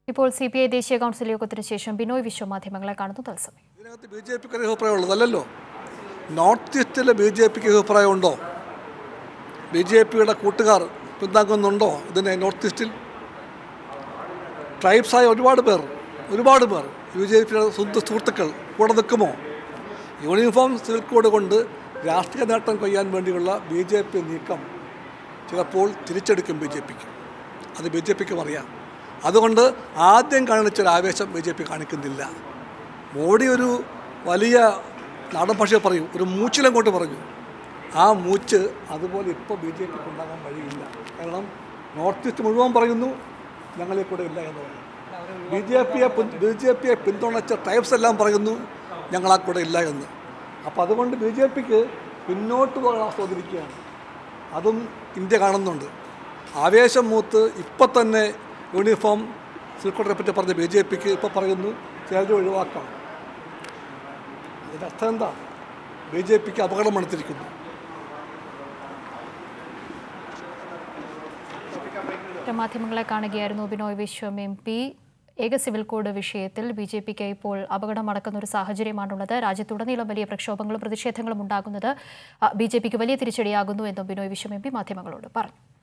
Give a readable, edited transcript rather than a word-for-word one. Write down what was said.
ഇപ്പോൾ സിപിഐ ദേശീയ കൗൺസിൽ യോഗത്തിന് ശേഷം ബിനോയ് വിശ്വം മാധ്യമങ്ങളെ കാണുന്നു തത്സമയം. ഇതിനകത്ത് ബിജെപിക്ക് അഭിപ്രായമുള്ളതല്ലോ. നോർത്ത് ഈസ്റ്റിൽ ബിജെപിക്ക് അഭിപ്രായമുണ്ടോ? ബിജെപിയുടെ കൂട്ടുകാർ പിന്താങ്ങുന്നുണ്ടോ ഇതിനെ? നോർത്ത് ഈസ്റ്റിൽ ട്രൈബ്സായ ഒരുപാട് പേർ ബിജെപിയുടെ സുഹൃത്തുക്കൾ കൂടെ നിൽക്കുമോ? യൂണിഫോം സിവിൽ കോഡ് കൊണ്ട് രാഷ്ട്രീയ നേട്ടം കൊയ്യാൻ വേണ്ടിയുള്ള ബിജെപി നീക്കം ചിലപ്പോൾ തിരിച്ചെടുക്കും ബിജെപിക്ക്. അത് ബിജെപിക്കും അറിയാം. അതുകൊണ്ട് ആദ്യം കാണിച്ചൊരു ആവേശം ബിജെപി കാണിക്കുന്നില്ല. മോഡി ഒരു വലിയ നാടൻ ഭാഷ പറയും, ഒരു മൂച്ചിലങ്ങോട്ട് പറഞ്ഞു. ആ മൂച്ച് അതുപോലെ ഇപ്പോൾ ബിജെപിക്ക് ഉണ്ടാകാൻ വഴിയില്ല. കാരണം നോർത്ത് ഈസ്റ്റ് മുഴുവൻ പറയുന്നു ഞങ്ങളെ കൂടെ ഇല്ല എന്ന് പറയും. ബിജെപിയെ പിന്തുണച്ച ട്രൈബ്സ് എല്ലാം പറയുന്നു ഞങ്ങളാ കൂടെ ഇല്ല എന്ന്. അപ്പോൾ അതുകൊണ്ട് ബിജെപിക്ക് പിന്നോട്ട് പോകാൻ ആസ്വദിക്കുകയാണ്. അതും ഇന്ത്യ കാണുന്നുണ്ട്. ആവേശം മൂത്ത് ഇപ്പം തന്നെ യൂണിഫോം സിൽക്കോട്ടിനെ പറ്റി പറഞ്ഞ ബിജെപിക്ക് ഇപ്പോൾ പറയുന്നു ചിലർ ഒഴിവാക്കാം. ഇതിൻ്റെ അർത്ഥം എന്താ? ബിജെപിക്ക് അപകടം മണത്തിരിക്കുന്നു. മാധ്യമങ്ങളെ കാണുകയായിരുന്നു ബിനോയ് വിശ്വം MP. ഏക സിവിൽ കോഡ് വിഷയത്തിൽ ബിജെപിക്ക് ഇപ്പോൾ അപകടം മടക്കുന്ന ഒരു സാഹചര്യമാണുള്ളത്. രാജ്യത്തുടനീളം വലിയ പ്രക്ഷോഭങ്ങളും പ്രതിഷേധങ്ങളും ഉണ്ടാകുന്നത് ബിജെപിക്ക് വലിയ തിരിച്ചടിയാകുന്നു എന്നും ബിനോയ് വിശ്വം MP മാധ്യമങ്ങളോട് പറഞ്ഞു.